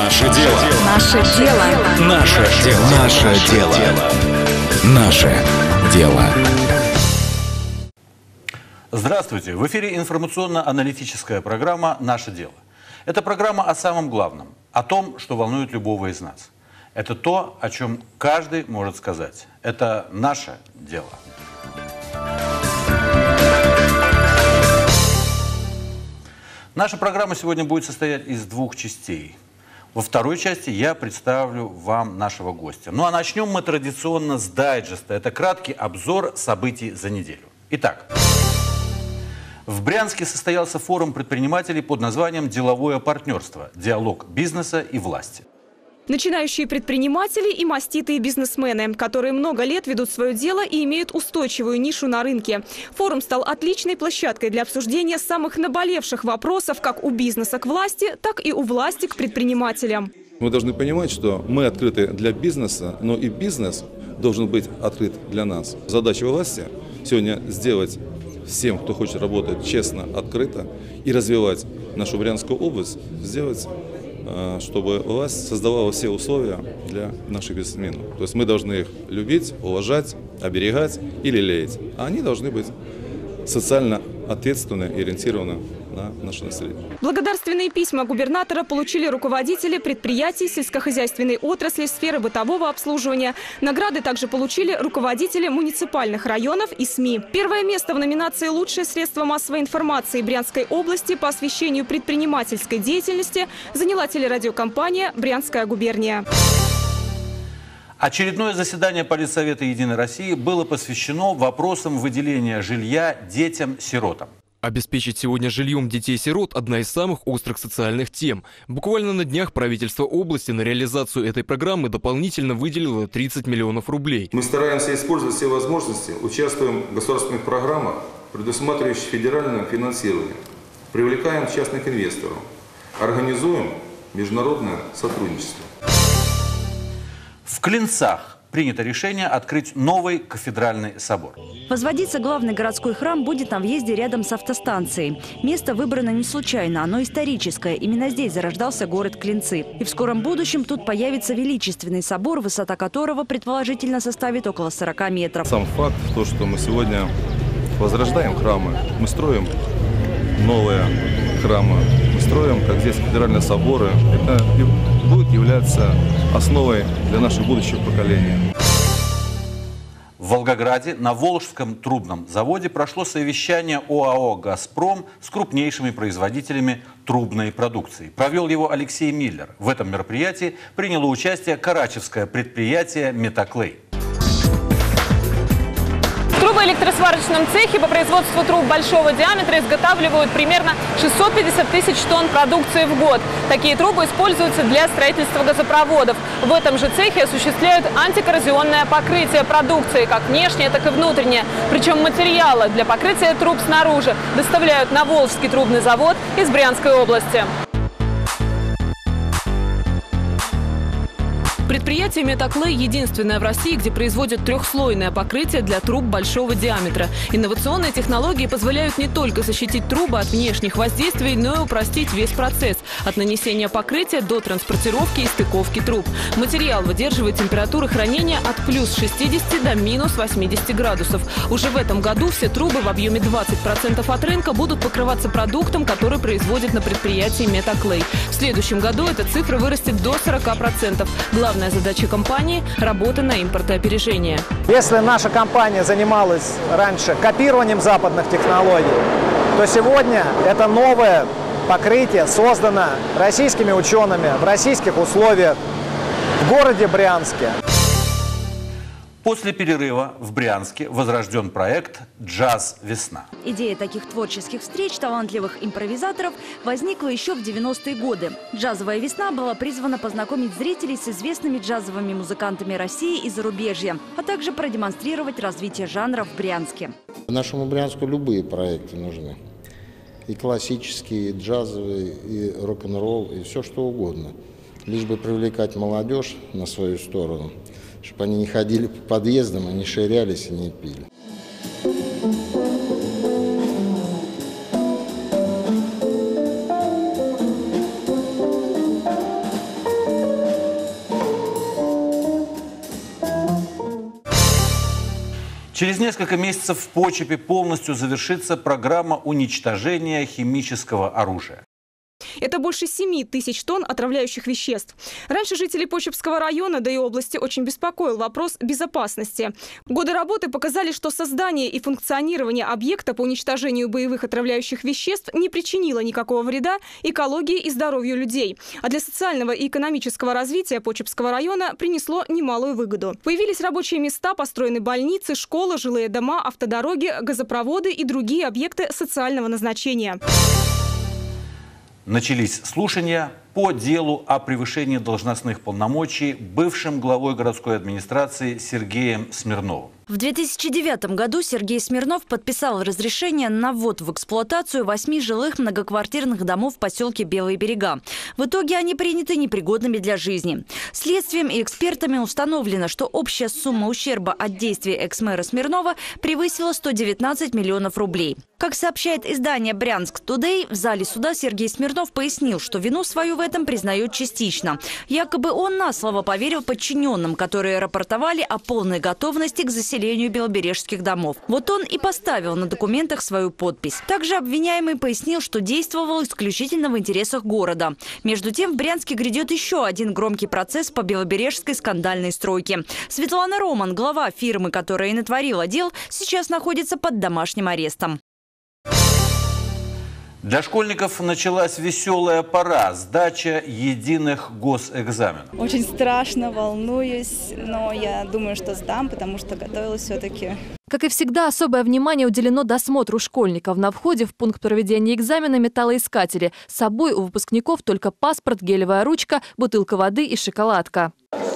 Наше дело. Наше дело. Наше дело. Наше дело. Наше дело. Здравствуйте! В эфире информационно-аналитическая программа «Наше дело». Это программа о самом главном, о том, что волнует любого из нас. Это то, о чем каждый может сказать. Это наше дело. Наша программа сегодня будет состоять из двух частей. Во второй части я представлю вам нашего гостя. Ну а начнем мы традиционно с дайджеста. Это краткий обзор событий за неделю. Итак, в Брянске состоялся форум предпринимателей под названием «Деловое партнерство. Диалог бизнеса и власти». Начинающие предприниматели и маститые бизнесмены, которые много лет ведут свое дело и имеют устойчивую нишу на рынке. Форум стал отличной площадкой для обсуждения самых наболевших вопросов как у бизнеса к власти, так и у власти к предпринимателям. Мы должны понимать, что мы открыты для бизнеса, но и бизнес должен быть открыт для нас. Задача власти сегодня сделать всем, кто хочет работать честно, открыто и развивать нашу Брянскую область, сделать, чтобы власть создавала все условия для наших бизнесменов. То есть мы должны их любить, уважать, оберегать и лелеять. А они должны быть социально ответственны и ориентированы на наше население. Благодарственные письма губернатора получили руководители предприятий сельскохозяйственной отрасли, сферы бытового обслуживания. Награды также получили руководители муниципальных районов и СМИ. Первое место в номинации «Лучшее средство массовой информации Брянской области по освещению предпринимательской деятельности» заняла телерадиокомпания «Брянская губерния». Очередное заседание Политсовета «Единой России» было посвящено вопросам выделения жилья детям-сиротам. Обеспечить сегодня жильем детей-сирот – одна из самых острых социальных тем. Буквально на днях правительство области на реализацию этой программы дополнительно выделило 30 миллионов рублей. Мы стараемся использовать все возможности, участвуем в государственных программах, предусматривающих федеральное финансирование, привлекаем частных инвесторов, организуем международное сотрудничество. В Клинцах принято решение открыть новый кафедральный собор. Возводиться главный городской храм будет на въезде рядом с автостанцией. Место выбрано не случайно, оно историческое. Именно здесь зарождался город Клинцы. И в скором будущем тут появится величественный собор, высота которого предположительно составит около 40 метров. Сам факт, то, что мы сегодня возрождаем храмы, мы строим новые храмы, мы строим, как здесь, кафедральные соборы, это будет являться основой для наших будущих поколений. В Волгограде на Волжском трубном заводе прошло совещание ОАО «Газпром» с крупнейшими производителями трубной продукции. Провел его Алексей Миллер. В этом мероприятии приняло участие карачевское предприятие «Метаклей». В трубоэлектросварочном цехе по производству труб большого диаметра изготавливают примерно 650 тысяч тонн продукции в год. Такие трубы используются для строительства газопроводов. В этом же цехе осуществляют антикоррозионное покрытие продукции, как внешнее, так и внутреннее. Причем материалы для покрытия труб снаружи доставляют на Волжский трубный завод из Брянской области. Предприятие «Метаклей» единственное в России, где производят трехслойное покрытие для труб большого диаметра. Инновационные технологии позволяют не только защитить трубы от внешних воздействий, но и упростить весь процесс – от нанесения покрытия до транспортировки и стыковки труб. Материал выдерживает температуры хранения от плюс 60 до минус 80 градусов. Уже в этом году все трубы в объеме 20% от рынка будут покрываться продуктом, который производит на предприятии «Метаклей». В следующем году эта цифра вырастет до 40%. Главная задача компании – работа на импортоопережение. Если наша компания занималась раньше копированием западных технологий, то сегодня это новое покрытие создано российскими учеными в российских условиях в городе Брянске. После перерыва в Брянске возрожден проект «Джаз. Весна». Идея таких творческих встреч талантливых импровизаторов возникла еще в 90-е годы. «Джазовая весна» была призвана познакомить зрителей с известными джазовыми музыкантами России и зарубежья, а также продемонстрировать развитие жанра в Брянске. Нашему Брянску любые проекты нужны. И классические, и джазовые, и рок-н-ролл, и все что угодно. Лишь бы привлекать молодежь на свою сторону, чтобы они не ходили по подъездам, не ширялись и не пили. Через несколько месяцев в Почепе полностью завершится программа уничтожения химического оружия. Это больше 7 тысяч тонн отравляющих веществ. Раньше жителей Почепского района, да и области, очень беспокоил вопрос безопасности. Годы работы показали, что создание и функционирование объекта по уничтожению боевых отравляющих веществ не причинило никакого вреда экологии и здоровью людей. А для социального и экономического развития Почепского района принесло немалую выгоду. Появились рабочие места, построены больницы, школы, жилые дома, автодороги, газопроводы и другие объекты социального назначения. Начались слушания по делу о превышении должностных полномочий бывшим главой городской администрации Сергеем Смирновым. В 2009 году Сергей Смирнов подписал разрешение на ввод в эксплуатацию 8 жилых многоквартирных домов в поселке Белые берега. В итоге они приняты непригодными для жизни. Следствием и экспертами установлено, что общая сумма ущерба от действий экс-мэра Смирнова превысила 119 миллионов рублей. Как сообщает издание «Брянск Тудей», в зале суда Сергей Смирнов пояснил, что вину свою в этом признает частично. Якобы он на слово поверил подчиненным, которые рапортовали о полной готовности к заселению белобережских домов. Вот он и поставил на документах свою подпись. Также обвиняемый пояснил, что действовал исключительно в интересах города. Между тем, в Брянске грядет еще один громкий процесс по белобережской скандальной стройке. Светлана Роман, глава фирмы, которая и натворила дел, сейчас находится под домашним арестом. Для школьников началась веселая пора – сдача единых госэкзаменов. Очень страшно, волнуюсь, но я думаю, что сдам, потому что готовилась все-таки. Как и всегда, особое внимание уделено досмотру школьников. На входе в пункт проведения экзамена металлоискатели. С собой у выпускников только паспорт, гелевая ручка, бутылка воды и шоколадка.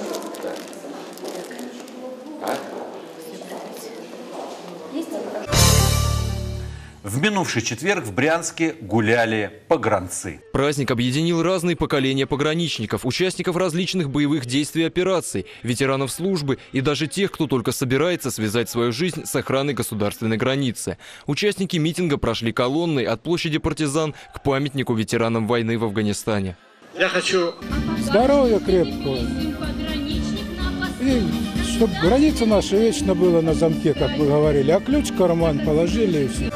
В минувший четверг в Брянске гуляли погранцы. Праздник объединил разные поколения пограничников, участников различных боевых действий и операций, ветеранов службы и даже тех, кто только собирается связать свою жизнь с охраной государственной границы. Участники митинга прошли колонной от площади Партизан к памятнику ветеранам войны в Афганистане. Я хочу здоровья крепкого. И чтобы граница наша вечно была на замке, как вы говорили, а ключ в карман положили и все.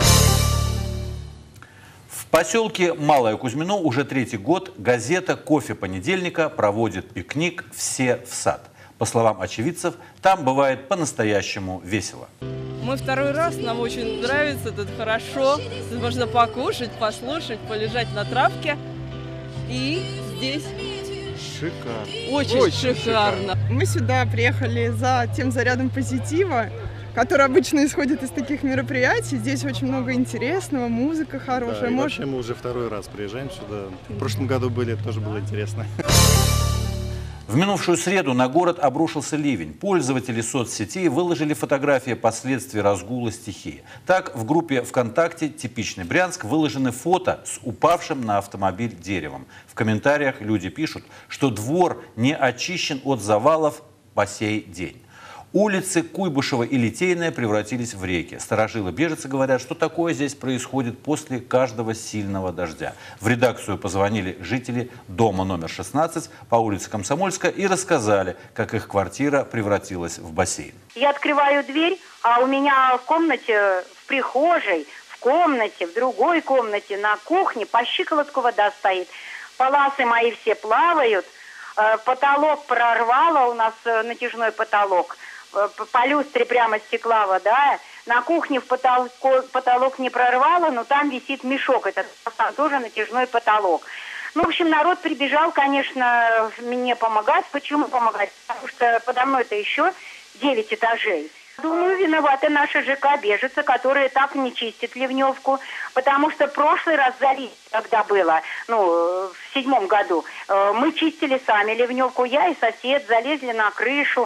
В поселке Малое Кузьмино уже 3-й год газета «Кофе понедельника» проводит пикник «Все в сад». По словам очевидцев, там бывает по-настоящему весело. Мы второй раз, нам очень нравится, тут хорошо. Тут можно покушать, послушать, полежать на травке. И здесь шикарно. Очень шикарно. Мы сюда приехали за тем зарядом позитива, который обычно исходит из таких мероприятий. Здесь очень много интересного, музыка хорошая. Да, вообще мы уже второй раз приезжаем сюда. В прошлом году были, тоже было интересно. В минувшую среду на город обрушился ливень. Пользователи соцсетей выложили фотографии последствий разгула стихии. Так, в группе ВКонтакте «Типичный Брянск» выложены фото с упавшим на автомобиль деревом. В комментариях люди пишут, что двор не очищен от завалов по сей день. Улицы Куйбышева и Литейная превратились в реки. Старожилы-беженцы говорят, что такое здесь происходит после каждого сильного дождя. В редакцию позвонили жители дома номер 16 по улице Комсомольская и рассказали, как их квартира превратилась в бассейн. Я открываю дверь, а у меня в комнате, в прихожей, в комнате, в другой комнате, на кухне по щиколотку вода стоит. Паласы мои все плавают, потолок прорвало, у нас натяжной потолок. По люстре прямо стекла вода. На кухне в потолок не прорвало, но там висит мешок. Это там тоже натяжной потолок. Ну, в общем, народ прибежал, конечно, мне помогать. Почему помогать? Потому что подо мной-то еще 9 этажей. Думаю, виноваты наши ЖК-беженцы, которые так не чистят ливневку. Потому что в прошлый раз залить, когда было, в 2007 году, мы чистили сами ливневку. Я и сосед залезли на крышу.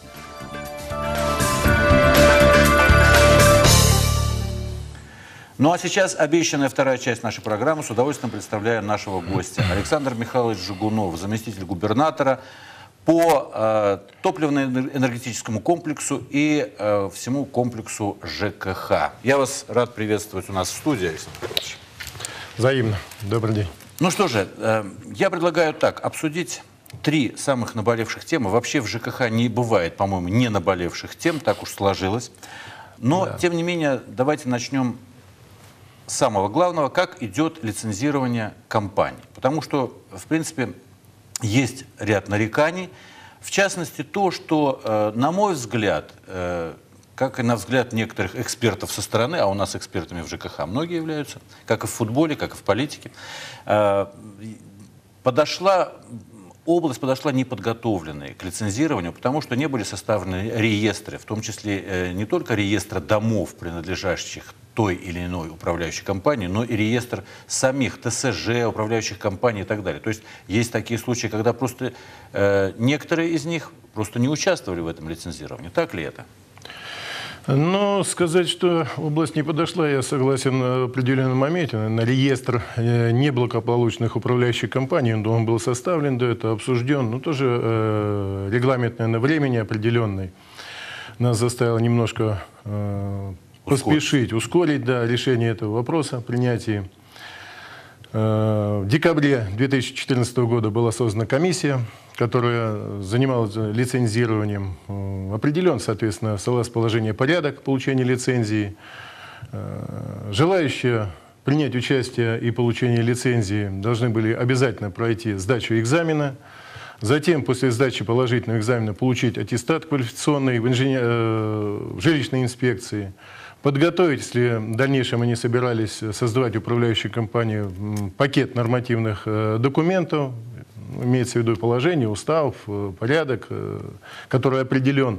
Ну а сейчас обещанная вторая часть нашей программы. С удовольствием представляю нашего гостя. Александр Михайлович Жигунов, заместитель губернатора по топливно-энергетическому комплексу и всему комплексу ЖКХ. Я вас рад приветствовать у нас в студии, Александр Михайлович. Взаимно. Добрый день. Ну что же, я предлагаю так, обсудить 3 самых наболевших темы. Вообще в ЖКХ не бывает, по-моему, не наболевших тем, так уж сложилось. Но, тем не менее, давайте начнем с самого главного, как идет лицензирование компаний. Потому что, в принципе, есть ряд нареканий. В частности, то, что, на мой взгляд, как и на взгляд некоторых экспертов со стороны, а у нас экспертами в ЖКХ многие являются, как и в футболе, как и в политике, область подошла неподготовленной к лицензированию, потому что не были составлены реестры, в том числе не только реестр домов, принадлежащих той или иной управляющей компании, но и реестр самих ТСЖ, управляющих компаний и так далее. То есть есть такие случаи, когда просто некоторые из них просто не участвовали в этом лицензировании. Так ли это? Но сказать, что область не подошла, я согласен в определенном моменте. На реестр неблагополучных управляющих компаний, он был составлен до этого, обсужден, но тоже регламент, наверное, времени определенный нас заставил немножко поспешить, ускорить решение этого вопроса, принятие. В декабре 2014 года была создана комиссия, которая занималась лицензированием. Определен, соответственно, согласно положению порядок получения лицензии. Желающие принять участие и получение лицензии должны были обязательно пройти сдачу экзамена. Затем, после сдачи положительного экзамена, получить аттестат квалификационный в жилищной инспекции. Подготовить, если в дальнейшем они собирались создавать управляющую компанию, пакет нормативных документов, имеется в виду положение, устав, порядок, который определен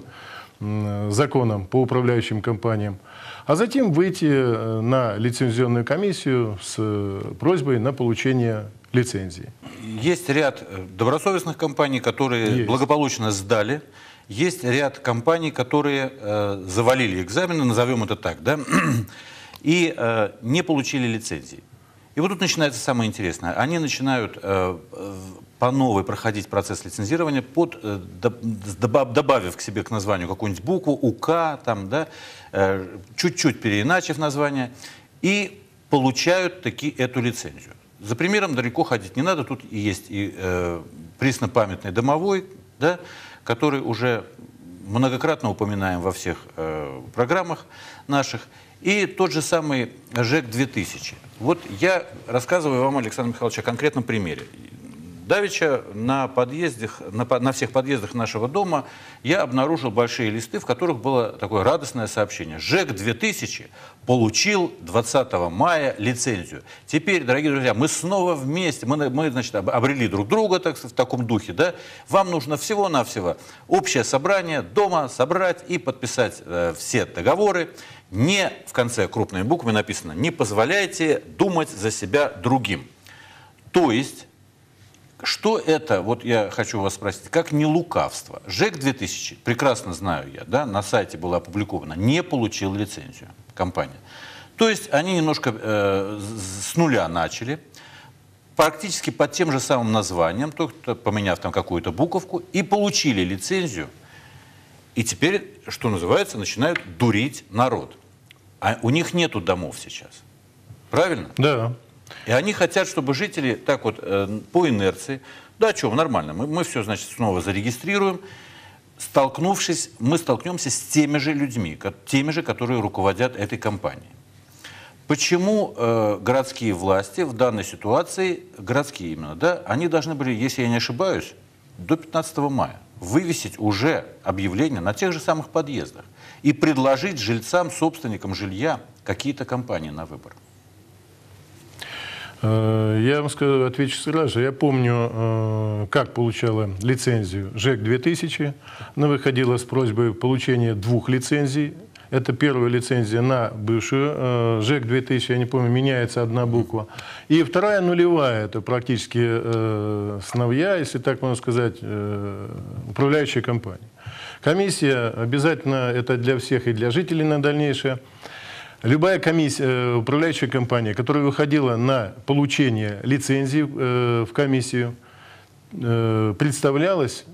законом по управляющим компаниям, а затем выйти на лицензионную комиссию с просьбой на получение лицензии. Есть ряд добросовестных компаний, которые благополучно сдали. Есть ряд компаний, которые завалили экзамены, назовем это так, да, и не получили лицензии. И вот тут начинается самое интересное. Они начинают по новой проходить процесс лицензирования, добавив к себе к названию какую-нибудь букву, УК, там, да, чуть-чуть переиначив название, и получают таки эту лицензию. За примером далеко ходить не надо. Тут и есть и преснопамятный домовой, да, который уже многократно упоминаем во всех программах наших, и тот же самый ЖЭК-2000. Вот я рассказываю вам, Александр Михайлович, о конкретном примере. Давеча на всех подъездах нашего дома я обнаружил большие листы, в которых было такое радостное сообщение. ЖЭК-2000 получил 20 мая лицензию. Теперь, дорогие друзья, мы снова вместе, мы значит, обрели друг друга в таком духе. Да? Вам нужно всего-навсего общее собрание дома собрать и подписать все договоры. Не в конце крупными буквами написано «Не позволяйте думать за себя другим». То есть, что это, вот я хочу вас спросить, как не лукавство? ЖЭК-2000, прекрасно знаю я, да, на сайте было опубликовано, не получил лицензию компания. То есть они немножко с нуля начали, практически под тем же самым названием, только поменяв там какую-то буковку, и получили лицензию. И теперь, что называется, начинают дурить народ. А у них нету домов сейчас. Правильно? Да. И они хотят, чтобы жители так вот по инерции, да, что, нормально, мы все, значит, снова зарегистрируем. Столкнувшись, мы столкнемся с теми же людьми, теми же, которые руководят этой компанией. Почему городские власти в данной ситуации, городские именно, да, они должны были, если я не ошибаюсь, до 15 мая вывесить уже объявление на тех же самых подъездах и предложить жильцам, собственникам жилья какие-то компании на выбор? Я вам скажу, отвечу сразу же. Я помню, как получала лицензию ЖЭК-2000. Она выходила с просьбой получения 2 лицензий. Это первая лицензия на бывшую ЖЭК-2000, я не помню, меняется одна буква. И вторая нулевая, это практически сновья, если так можно сказать, управляющая компания. Комиссия обязательно, это для всех и для жителей на дальнейшее. Любая комиссия, управляющая компания, которая выходила на получение лицензии в комиссию, представлялась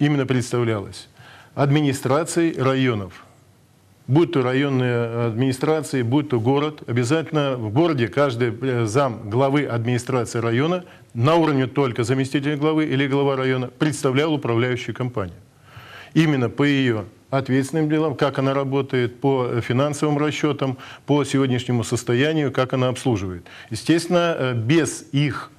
администрацией районов. Будь то районные администрации, будь то город, обязательно в городе каждый зам главы администрации района на уровне только заместителя главы или глава района представлял управляющую компанию. Именно по ее ответственным делам, как она работает, по финансовым расчетам, по сегодняшнему состоянию, как она обслуживает. Естественно, без их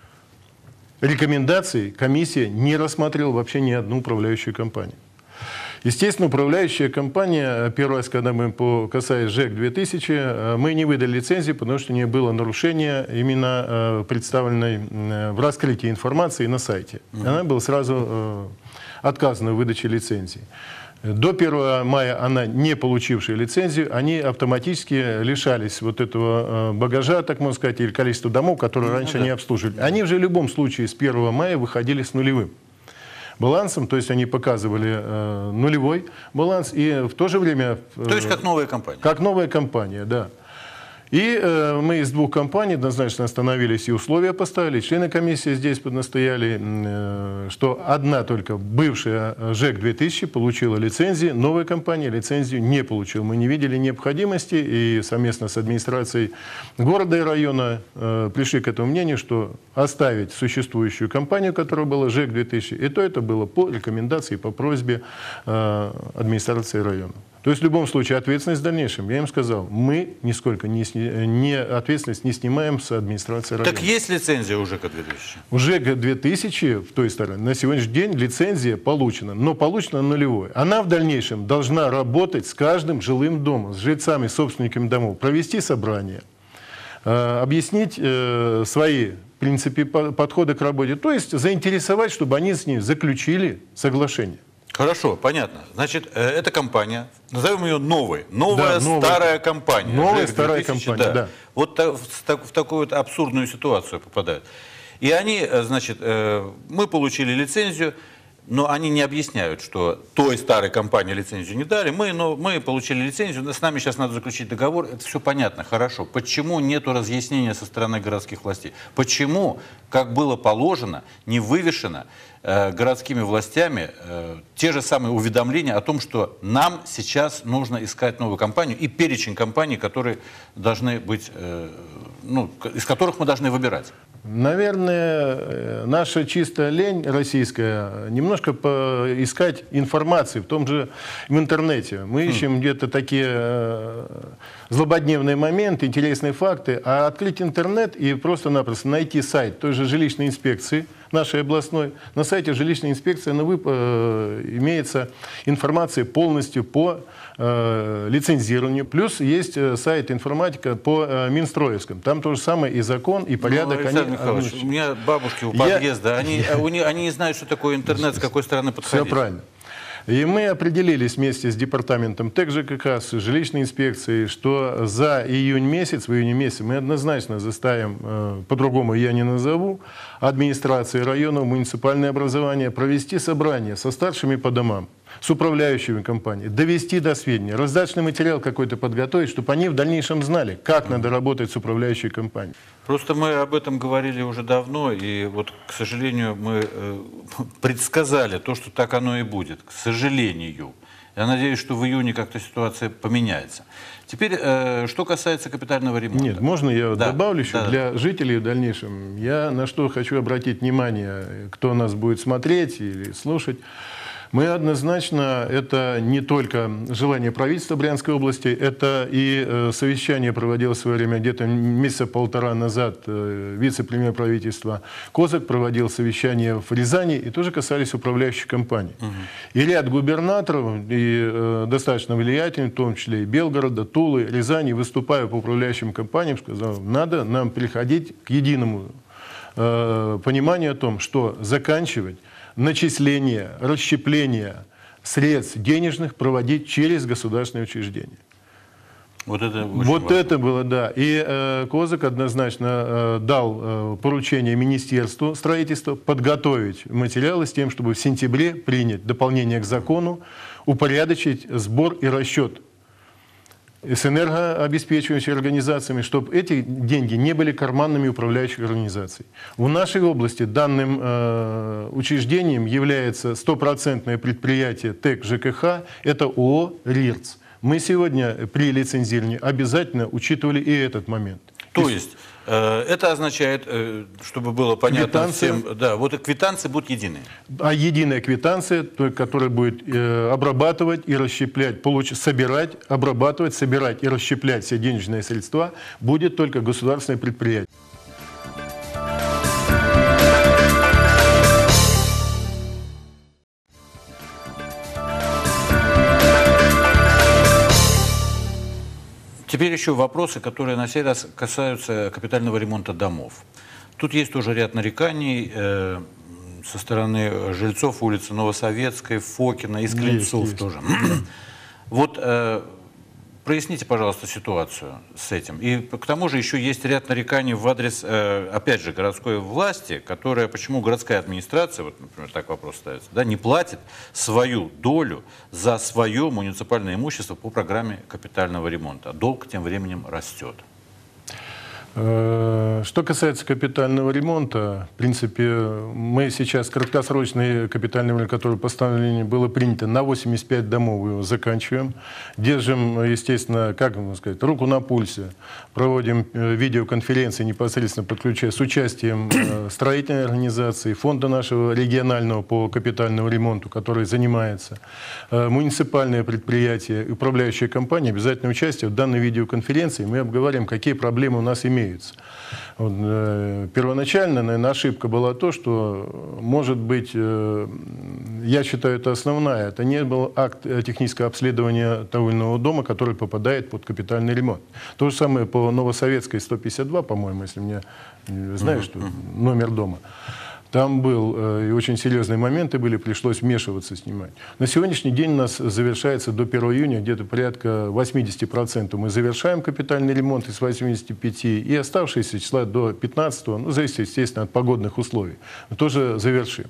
рекомендаций комиссия не рассматривала вообще ни одну управляющую компанию. Естественно, управляющая компания, первый раз, когда мы касаясь ЖЭК-2000, мы не выдали лицензии, потому что не было нарушения именно представленной в раскрытии информации на сайте. Она была сразу отказана в выдаче лицензии. До 1 мая она, не получившая лицензию, они автоматически лишались вот этого багажа, так можно сказать, или количества домов, которые раньше не обслуживали. Они же в любом случае с 1 мая выходили с нулевым балансом, то есть они показывали нулевой баланс, и в то же время... То есть как новая компания. Как новая компания, да. И мы из двух компаний однозначно остановились и условия поставили. Члены комиссии здесь настояли, что одна только бывшая ЖЭК-2000 получила лицензию, новая компания лицензию не получила. Мы не видели необходимости и совместно с администрацией города и района пришли к этому мнению, что оставить существующую компанию, которая была ЖЭК-2000, и то это было по рекомендации, по просьбе администрации района. То есть в любом случае ответственность в дальнейшем, я им сказал, мы нисколько ответственность не снимаем с администрации района. Так есть лицензия у ЖЭК-2000? У ЖЭК-2000 в той стороне на сегодняшний день лицензия получена, но получена нулевой. Она в дальнейшем должна работать с каждым жилым домом, с жильцами, собственниками домов, провести собрание, объяснить свои в принципе подходы к работе, то есть заинтересовать, чтобы они с ней заключили соглашение. Хорошо, понятно. Значит, эта компания, назовем ее новой. Новая, да, старая компания. Новая старая компания, да. Вот в такую вот абсурдную ситуацию попадают. И они, значит, мы получили лицензию, но они не объясняют, что той старой компании лицензию не дали. Мы получили лицензию, с нами сейчас надо заключить договор. Это все понятно, хорошо. Почему нету разъяснения со стороны городских властей? Почему, как было положено, не вывешено городскими властями те же самые уведомления о том, что нам сейчас нужно искать новую компанию и перечень компаний, которые должны быть, из которых мы должны выбирать? Наверное, наша чистая лень российская немножко поискать информации в том же в интернете. Мы ищем где-то такие злободневные моменты, интересные факты, а открыть интернет и просто-напросто найти сайт той же жилищной инспекции, нашей областной. На сайте жилищной инспекции имеется информация полностью по лицензированию. Плюс есть сайт информатика по Минстроевском. Там то же самое и закон, и порядок. Александр Михайлович, у меня бабушки у подъезда, они не знают, что такое интернет, с какой стороны подходить. Все правильно. И мы определились вместе с департаментом ТЭК ЖКХ, с жилищной инспекцией, что за июнь месяц, в июне месяце мы однозначно заставим, по-другому я не назову, администрации района, муниципальное образование провести собрание со старшими по домам, с управляющими компанией, довести до сведения, раздачный материал какой-то подготовить, чтобы они в дальнейшем знали, как надо работать с управляющей компанией. Просто мы об этом говорили уже давно, и вот, к сожалению, мы предсказали то, что так оно и будет, к сожалению. Я надеюсь, что в июне как-то ситуация поменяется. Теперь, что касается капитального ремонта. Нет, можно я добавлю еще для жителей в дальнейшем? Я на что хочу обратить внимание, кто нас будет смотреть или слушать. Мы однозначно, это не только желание правительства Брянской области, это и совещание проводилось в свое время, где-то месяца полтора назад вице-премьер правительства Козак проводил совещание в Рязани, и тоже касались управляющих компаний. И ряд губернаторов, и достаточно влиятельных, в том числе и Белгорода, Тулы, Рязани, выступая по управляющим компаниям, сказал, надо нам переходить к единому пониманию о том, что заканчивать начисление, расщепление средств денежных проводить через государственные учреждения. Вот это это было, да. И Козак однозначно дал поручение Министерству строительства подготовить материалы с тем, чтобы в сентябре принять дополнение к закону, упорядочить сбор и расчет с энергообеспечивающими организациями, чтобы эти деньги не были карманными управляющих организаций. В нашей области данным учреждением является стопроцентное предприятие ТЭК ЖКХ, это ООО «РИРЦ». Мы сегодня при лицензировании обязательно учитывали и этот момент. То есть Это означает, чтобы было понятно всем, да, вот квитанции будут единые. А единая квитанция, которая будет обрабатывать и расщеплять, собирать, обрабатывать, собирать и расщеплять все денежные средства, будет только государственное предприятие. Теперь еще вопросы, которые на сей раз касаются капитального ремонта домов. Тут есть тоже ряд нареканий со стороны жильцов улицы Новосоветской, Фокина, из Клинцов тоже. Вот проясните, пожалуйста, ситуацию с этим. И к тому же еще есть ряд нареканий в адрес, опять же, городской власти, которая, почему городская администрация, вот, например, так вопрос ставится, да, не платит свою долю за свое муниципальное имущество по программе капитального ремонта. Долг тем временем растет. Что касается капитального ремонта, в принципе, мы сейчас краткосрочный капитальный ремонт, который постановление было принято, на 85 домов его заканчиваем. Держим, естественно, как можно сказать, руку на пульсе. Проводим видеоконференции, непосредственно подключая с участием строительной организации, фонда нашего регионального по капитальному ремонту, который занимается. Муниципальные предприятия, управляющие компании, обязательно участие в данной видеоконференции. Мы обговорим, какие проблемы у нас имеются. Вот, первоначально, наверное, ошибка была то, что, может быть, я считаю, это основная, это не был акт технического обследования того или иного дома, который попадает под капитальный ремонт. То же самое по Новосоветской 152, по-моему, если мне знаешь, что номер дома. Там был и очень серьезные моменты были, пришлось вмешиваться, снимать. На сегодняшний день у нас завершается до 1 июня где-то порядка 80% мы завершаем капитальный ремонт из 85, и оставшиеся числа до 15, ну, зависит, естественно, от погодных условий, мы тоже завершим.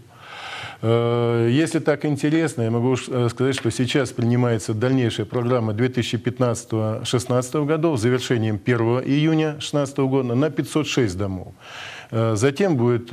Если так интересно, я могу сказать, что сейчас принимается дальнейшая программа 2015-2016 годов с завершением 1 июня 2016 года на 506 домов. Затем будет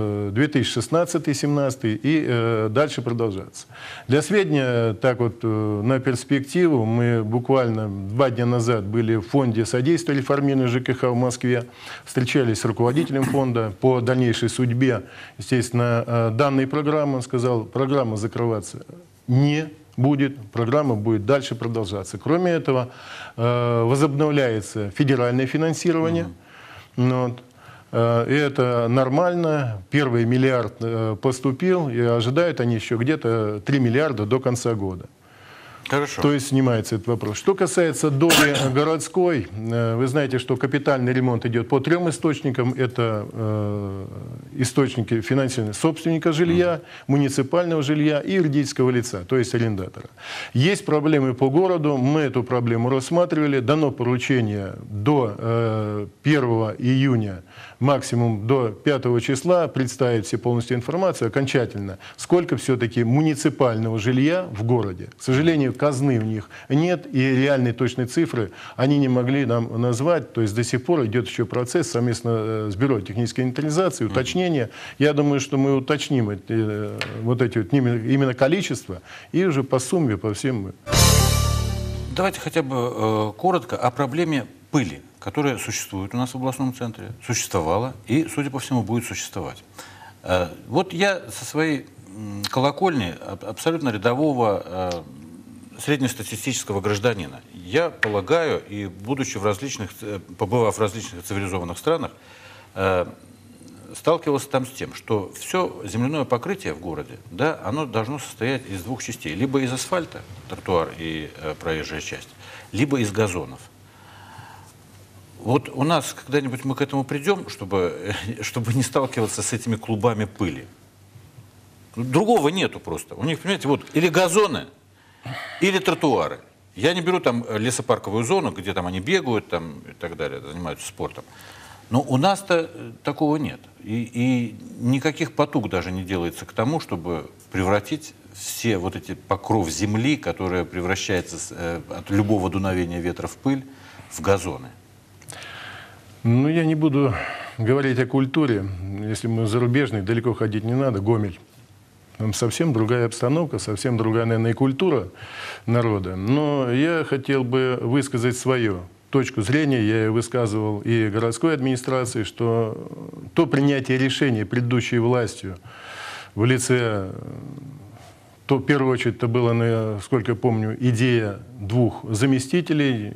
2016-2017 и дальше продолжаться. Для сведения, так вот на перспективу, мы буквально 2 дня назад были в фонде содействия реформированию ЖКХ в Москве, встречались с руководителем фонда по дальнейшей судьбе, естественно, данной программы. Он сказал, программа закрываться не будет, программа будет дальше продолжаться. Кроме этого, возобновляется федеральное финансирование. Вот. И это нормально. Первый миллиард поступил, и ожидают они еще где-то 3 миллиарда до конца года. Хорошо. То есть снимается этот вопрос. Что касается доли городской, вы знаете, что капитальный ремонт идет по 3 источникам. Это источники финансирования собственника жилья, муниципального жилья и юридического лица, то есть арендатора. Есть проблемы по городу, мы эту проблему рассматривали. Дано поручение до 1 июня, максимум до 5 числа, представить все полностью информацию окончательно, сколько все-таки муниципального жилья в городе. К сожалению, казны у них нет, и реальной точной цифры они не могли нам назвать. То есть до сих пор идет еще процесс совместно с Бюро технической инвентаризации, уточнения. Я думаю, что мы уточним вот эти вот именно количество, и уже по сумме, по всем. Давайте хотя бы коротко о проблеме пыли, которая существует у нас в областном центре, существовала и, судя по всему, будет существовать. Вот я со своей колокольни абсолютно рядового среднестатистического гражданина, я полагаю, и будучи побывав в различных цивилизованных странах, сталкивался там с тем, что все земляное покрытие в городе, да, оно должно состоять из 2 частей. Либо из асфальта, тротуар и проезжая часть, либо из газонов. Вот у нас когда-нибудь мы к этому придем, чтобы не сталкиваться с этими клубами пыли. Другого нету просто. У них, понимаете, вот или газоны, или тротуары. Я не беру там лесопарковую зону, где там они бегают там, и так далее, занимаются спортом. Но у нас-то такого нет. И никаких потуг даже не делается к тому, чтобы превратить все вот эти покров земли, которая превращается от любого дуновения ветра в пыль, в газоны. Ну, я не буду говорить о культуре. Если мы зарубежные, далеко ходить не надо. Гомель. Там совсем другая обстановка, совсем другая, наверное, и культура народа. Но я хотел бы высказать свое точку зрения, я ее высказывал и городской администрации, что то принятие решений предыдущей властью в лице, то в первую очередь это было, насколько я помню, идея двух заместителей,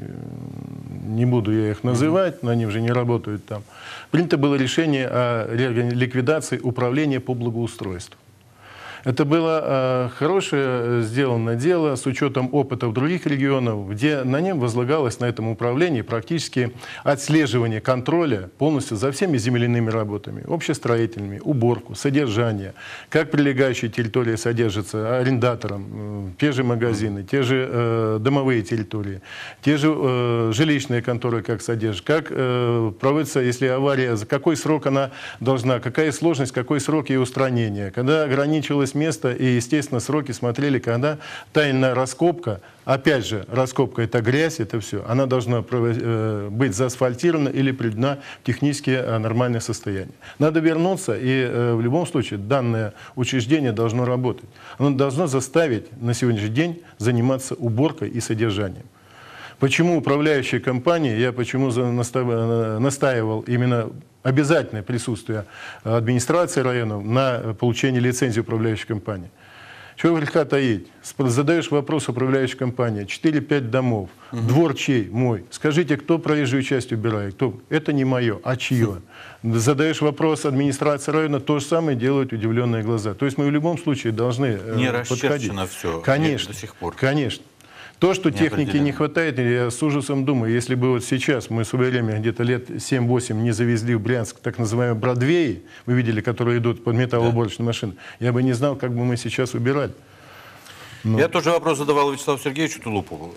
не буду я их называть, но они уже не работают там. Принято было решение о ликвидации управления по благоустройству. Это было хорошее сделано дело с учетом опыта в других регионах, где на нем возлагалось, на этом управлении, практически отслеживание контроля полностью за всеми земляными работами, общестроительными, уборку, содержание, как прилегающие территории содержатся арендатором, те же магазины, те же домовые территории, те же жилищные конторы как содержат, как проводится, если авария, за какой срок она должна, какая сложность, какой срок ее устранения, когда ограничивалось место и, естественно, сроки смотрели, когда тайная раскопка, опять же, раскопка — это грязь, это все, она должна быть заасфальтирована или приведена в технически нормальное состояние. Надо вернуться, и в любом случае данное учреждение должно работать. Оно должно заставить на сегодняшний день заниматься уборкой и содержанием. Почему управляющие компании, я почему настаивал именно обязательное присутствие администрации районов на получение лицензии управляющей компании. Чего греха таить? Задаешь вопрос управляющей компании, 4-5 домов, двор чей? Мой. Скажите, кто проезжую часть убирает? Кто? Это не мое, а чье? Задаешь вопрос администрации района, то же самое делают удивленные глаза. То есть мы в любом случае должны не подходить. расчерчено все, конечно, до сих пор. Конечно. То, что техники не хватает, я с ужасом думаю, если бы вот сейчас мы в свое время где-то лет 7-8 не завезли в Брянск так называемые бродвеи, вы видели, которые идут под металлоуборочные машины, я бы не знал, как бы мы сейчас убирали. Но... Я тоже вопрос задавал Вячеславу Сергеевичу Тулупову.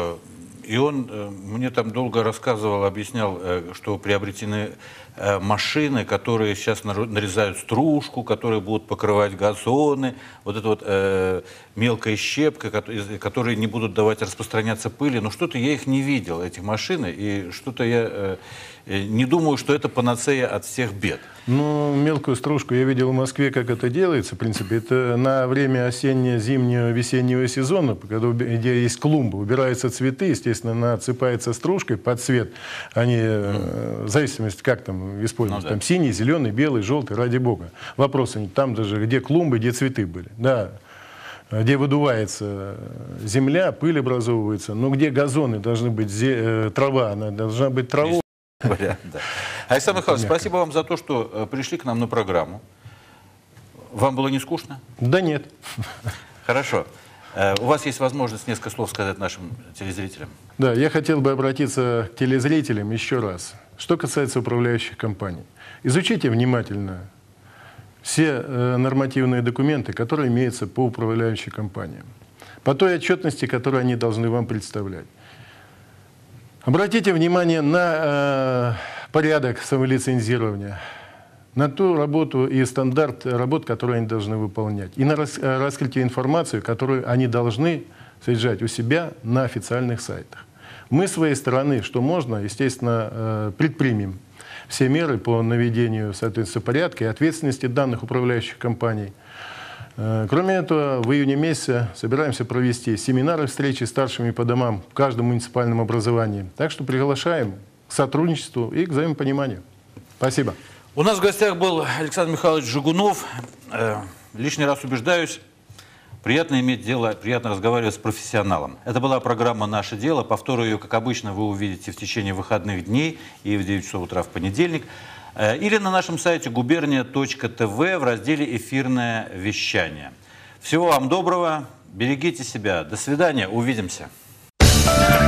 И он мне там долго рассказывал, объяснял, что приобретены машины, которые сейчас нарезают стружку, которые будут покрывать газоны, вот это вот мелкая щепка, которые не будут давать распространяться пыли. Но что-то я их не видел, этих машин, и что-то я не думаю, что это панацея от всех бед. Ну, мелкую стружку я видел в Москве, как это делается, в принципе. Это на время осеннего, зимнего, весеннего сезона, где есть клумбы, убираются цветы, естественно, отсыпается стружкой под цвет. Они, в зависимости, как там используются, там синий, зеленый, белый, желтый, ради бога. Вопрос, там даже, где клумбы, где цветы были. Да. Где выдувается земля, пыль образовывается, но где газоны должны быть, трава, она должна быть травой. Да. Александр Михайлович, спасибо вам за то, что пришли к нам на программу. Вам было не скучно? Да нет. Хорошо. У вас есть возможность несколько слов сказать нашим телезрителям. Да, я хотел бы обратиться к телезрителям еще раз. Что касается управляющих компаний. Изучите внимательно все нормативные документы, которые имеются по управляющим компаниям, по той отчетности, которую они должны вам представлять. Обратите внимание на порядок самолицензирования, на ту работу и стандарт работ, которые они должны выполнять, и на раскрытие информации, которую они должны содержать у себя на официальных сайтах. Мы с своей стороны, что можно, естественно, предпримем все меры по наведению, соответственно, порядка и ответственности данных управляющих компаний. Кроме этого, в июне месяце собираемся провести семинары, встречи с старшими по домам в каждом муниципальном образовании. Так что приглашаем к сотрудничеству и к взаимопониманию. Спасибо. У нас в гостях был Александр Михайлович Жигунов. Лишний раз убеждаюсь, приятно иметь дело, приятно разговаривать с профессионалом. Это была программа «Наше дело». Повтор ее, как обычно, вы увидите в течение выходных дней и в 9 часов утра в понедельник. Или на нашем сайте gubernia.tv в разделе «Эфирное вещание». Всего вам доброго, берегите себя. До свидания, увидимся.